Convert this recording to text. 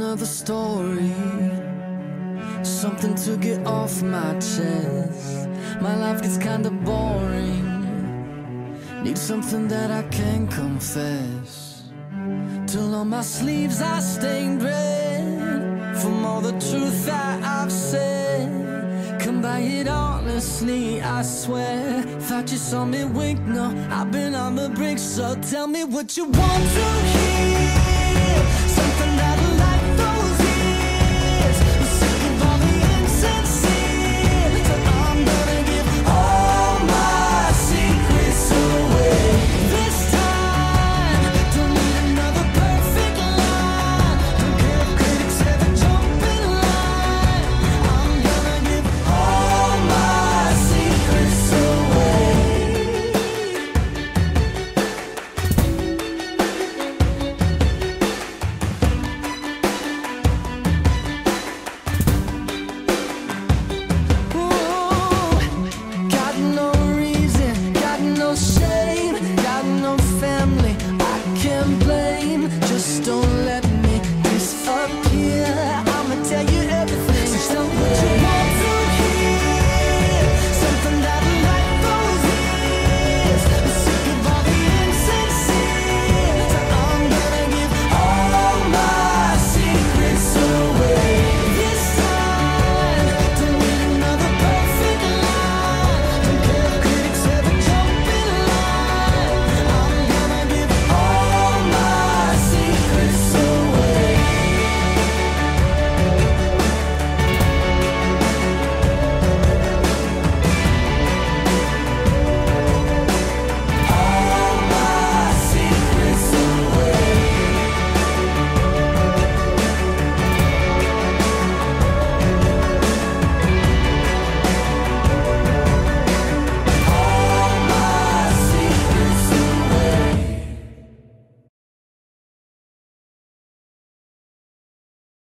another story, something to get off my chest. My life gets kinda boring, need something that I can confess. Till on my sleeves I stained red from all the truth that I've said. Come by it honestly, I swear. Thought you saw me wink, no, I've been on the brink. So tell me what you want to hear.